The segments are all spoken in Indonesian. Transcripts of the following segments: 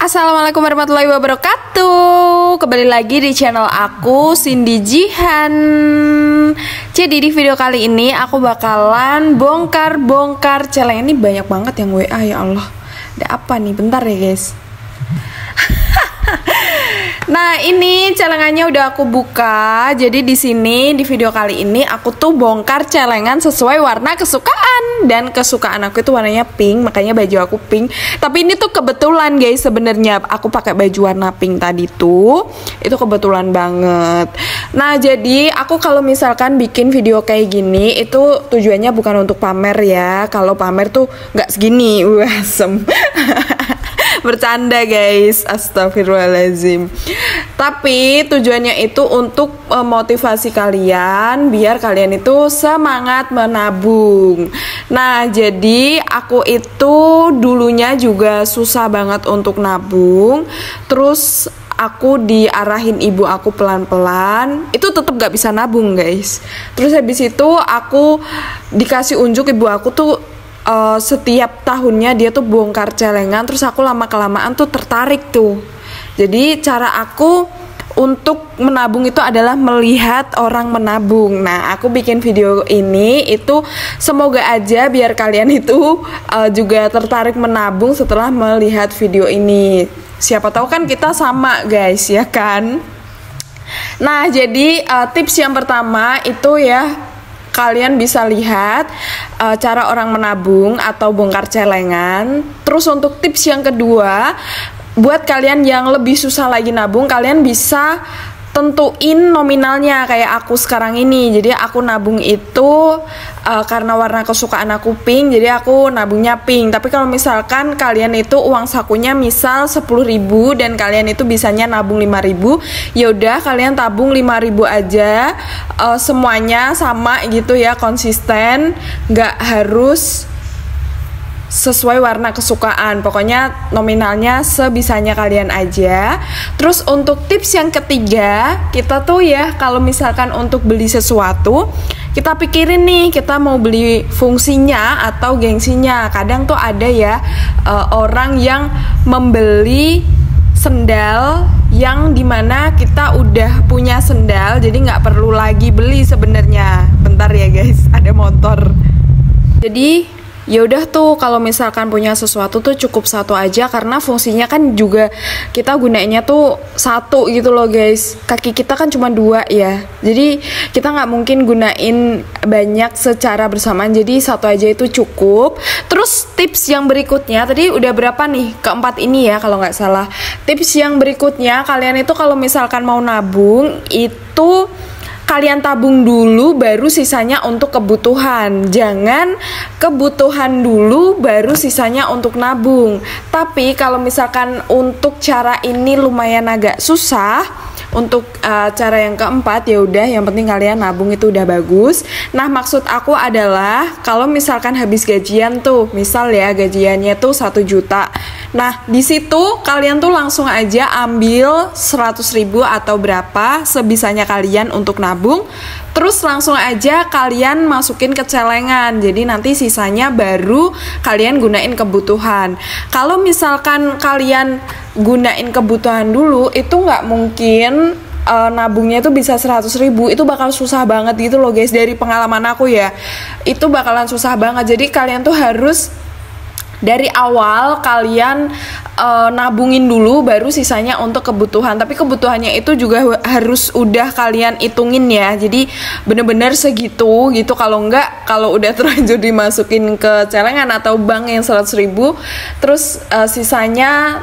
Assalamualaikum warahmatullahi wabarakatuh. Kembali lagi di channel aku, Cindy Jihan. Jadi di video kali ini aku bakalan bongkar-bongkar celengan. Ini banyak banget yang WA, ya Allah. Ada apa nih? Bentar ya guys. Nah, ini celengannya udah aku buka. Jadi di sini di video kali ini aku tuh bongkar celengan sesuai warna kesukaan, dan kesukaan aku itu warnanya pink, makanya baju aku pink. Tapi ini tuh kebetulan guys, sebenarnya aku pakai baju warna pink tadi tuh. Itu kebetulan banget. Nah, jadi aku kalau misalkan bikin video kayak gini itu tujuannya bukan untuk pamer ya. Kalau pamer tuh nggak segini. Wasem. Bercanda guys, astagfirullahaladzim. Tapi tujuannya itu untuk memotivasi kalian biar kalian itu semangat menabung. Nah, jadi aku itu dulunya juga susah banget untuk nabung. Terus aku diarahin ibu aku pelan-pelan, itu tetap gak bisa nabung guys. Terus habis itu aku dikasih unjuk ibu aku tuh setiap tahunnya dia tuh bongkar celengan. Terus aku lama-kelamaan tuh tertarik tuh. Jadi cara aku untuk menabung itu adalah melihat orang menabung. Nah, aku bikin video ini itu semoga aja biar kalian itu juga tertarik menabung setelah melihat video ini. Siapa tahu kan kita sama guys, ya kan? Nah, jadi tips yang pertama itu ya, kalian bisa lihat cara orang menabung atau bongkar celengan. Terus untuk tips yang kedua, buat kalian yang lebih susah lagi nabung, kalian bisa tentuin nominalnya kayak aku sekarang ini. Jadi aku nabung itu karena warna kesukaan aku pink, jadi aku nabungnya pink. Tapi kalau misalkan kalian itu uang sakunya misal 10.000 dan kalian itu bisanya nabung 5.000, ya udah kalian tabung 5.000 aja. Semuanya sama gitu ya, konsisten, nggak harus sesuai warna kesukaan, pokoknya nominalnya sebisanya kalian aja. Terus untuk tips yang ketiga, kita tuh ya kalau misalkan untuk beli sesuatu, kita pikirin nih kita mau beli fungsinya atau gengsinya. Kadang tuh ada ya orang yang membeli sendal yang dimana kita udah punya sendal, jadi nggak perlu lagi beli sebenarnya. Bentar ya guys, ada motor. Jadi ya udah tuh kalau misalkan punya sesuatu tuh cukup satu aja, karena fungsinya kan juga kita gunainnya tuh satu gitu loh guys. Kaki kita kan cuma dua ya, jadi kita nggak mungkin gunain banyak secara bersamaan, jadi satu aja itu cukup. Terus tips yang berikutnya, tadi udah berapa nih, keempat ini ya kalau nggak salah. Tips yang berikutnya, kalian itu kalau misalkan mau nabung itu kalian tabung dulu baru sisanya untuk kebutuhan. Jangan kebutuhan dulu baru sisanya untuk nabung. Tapi kalau misalkan untuk cara ini lumayan agak susah, untuk cara yang keempat ya udah yang penting kalian nabung itu udah bagus. Nah, maksud aku adalah kalau misalkan habis gajian tuh, misal ya gajiannya tuh 1 juta. Nah, di situ kalian tuh langsung aja ambil 100.000 atau berapa sebisanya kalian untuk nabung. Terus langsung aja kalian masukin ke celengan. Jadi nanti sisanya baru kalian gunain kebutuhan. Kalau misalkan kalian gunain kebutuhan dulu, itu nggak mungkin nabungnya itu bisa 100.000. Itu bakal susah banget gitu loh guys. Dari pengalaman aku ya, itu bakalan susah banget. Jadi kalian tuh harus dari awal kalian nabungin dulu baru sisanya untuk kebutuhan. Tapi kebutuhannya itu juga harus udah kalian hitungin ya. Jadi bener-bener segitu gitu. Kalau enggak, kalau udah terlanjur dimasukin ke celengan atau bank yang 100.000, terus sisanya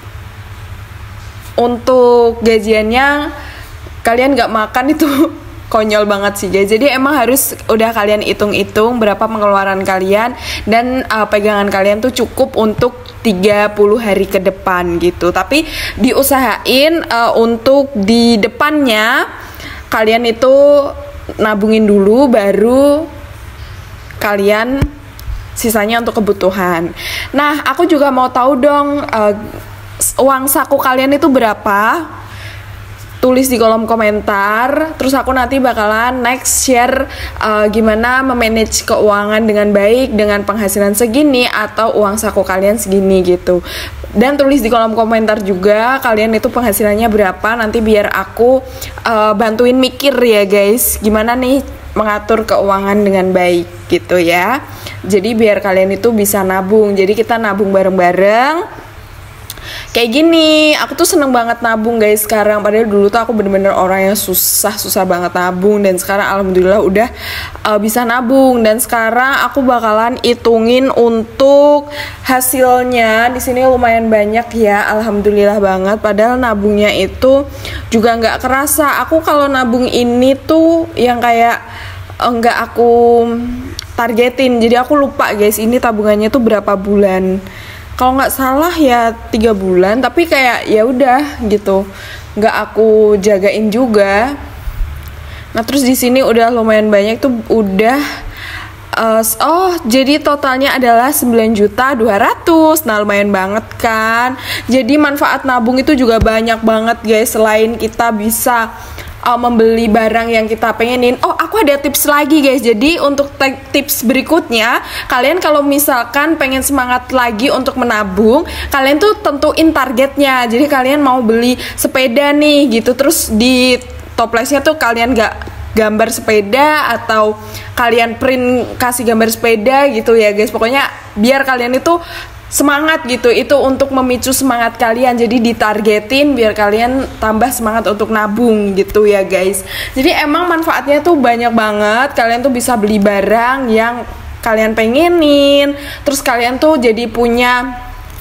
untuk gajiannya kalian nggak makan, itu konyol banget sih guys. Jadi emang harus udah kalian hitung-hitung berapa pengeluaran kalian, dan pegangan kalian tuh cukup untuk 30 hari ke depan gitu. Tapi diusahain untuk di depannya kalian itu nabungin dulu baru kalian sisanya untuk kebutuhan. Nah, aku juga mau tahu dong uang saku kalian itu berapa? tulis di kolom komentar. Terus aku nanti bakalan next share gimana memanage keuangan dengan baik dengan penghasilan segini atau uang saku kalian segini gitu. Dan tulis di kolom komentar juga kalian itu penghasilannya berapa, nanti biar aku bantuin mikir ya guys, gimana nih mengatur keuangan dengan baik gitu ya. Jadi biar kalian itu bisa nabung. Jadi kita nabung bareng-bareng. Kayak gini, aku tuh seneng banget nabung guys sekarang. Padahal dulu tuh aku bener-bener orang yang susah banget nabung. Dan sekarang alhamdulillah udah bisa nabung. Dan sekarang aku bakalan hitungin untuk hasilnya. Di sini lumayan banyak ya, alhamdulillah banget. Padahal nabungnya itu juga nggak kerasa. Aku kalau nabung ini tuh yang kayak nggak aku targetin. Jadi aku lupa guys, ini tabungannya tuh berapa bulan. Kalau nggak salah ya 3 bulan, tapi kayak ya udah gitu, nggak aku jagain juga. Nah terus di sini udah lumayan banyak tuh, udah jadi totalnya adalah 9.200.000. Nah lumayan banget kan. Jadi manfaat nabung itu juga banyak banget guys. Selain kita bisa membeli barang yang kita pengenin. Aku ada tips lagi guys. Jadi untuk tips berikutnya, kalian kalau misalkan pengen semangat lagi untuk menabung, kalian tuh tentuin targetnya. Jadi kalian mau beli sepeda nih gitu, terus di toplesnya tuh kalian gambar sepeda atau kalian print kasih gambar sepeda gitu ya guys. Pokoknya biar kalian itu semangat gitu, itu untuk memicu semangat kalian. Jadi ditargetin biar kalian tambah semangat untuk nabung gitu ya guys. Jadi emang manfaatnya tuh banyak banget. Kalian tuh bisa beli barang yang kalian pengenin, terus kalian tuh jadi punya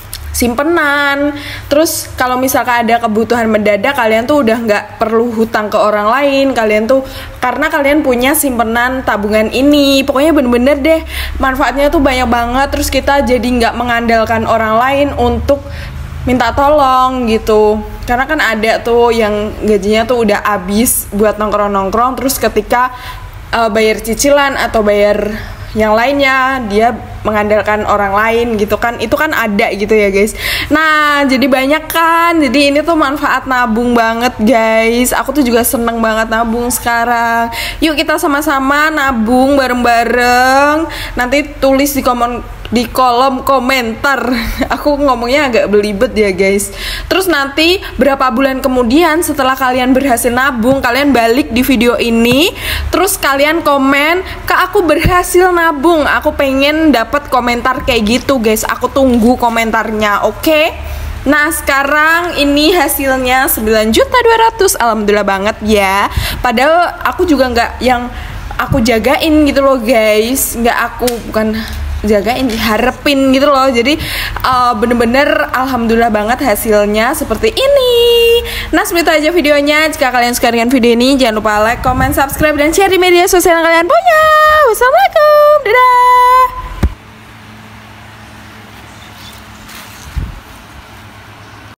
simpenan. Terus kalau misalkan ada kebutuhan mendadak, kalian tuh udah nggak perlu hutang ke orang lain. Kalian tuh karena kalian punya simpenan tabungan ini. Pokoknya bener-bener deh manfaatnya tuh banyak banget. Terus kita jadi nggak mengandalkan orang lain untuk minta tolong gitu. Karena kan ada tuh yang gajinya tuh udah habis buat nongkrong-nongkrong, terus ketika bayar cicilan atau bayar yang lainnya dia mengandalkan orang lain gitu kan. Itu kan ada gitu ya guys. Nah jadi banyak kan. Jadi ini tuh manfaat nabung banget guys. Aku tuh juga seneng banget nabung sekarang. Yuk kita sama-sama nabung bareng-bareng. Nanti tulis di kolom komentar. Aku ngomongnya agak belibet ya guys. Terus nanti berapa bulan kemudian setelah kalian berhasil nabung, kalian balik di video ini, terus kalian komen, "Kak, aku berhasil nabung." Aku pengen dapat komentar kayak gitu guys. Aku tunggu komentarnya, oke? Nah sekarang ini hasilnya 9.200.000. Alhamdulillah banget ya. Padahal aku juga nggak yang aku jagain gitu loh guys. Bukan jagain, diharapin gitu loh. Jadi bener-bener alhamdulillah banget hasilnya seperti ini. Nah seperti itu aja videonya. Jika kalian suka dengan video ini, jangan lupa like, comment, subscribe, dan share di media sosial yang kalian punya.